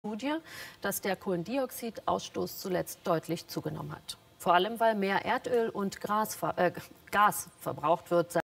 Studie, dass der Kohlendioxidausstoß zuletzt deutlich zugenommen hat. Vor allem, weil mehr Erdöl und Gas verbraucht wird.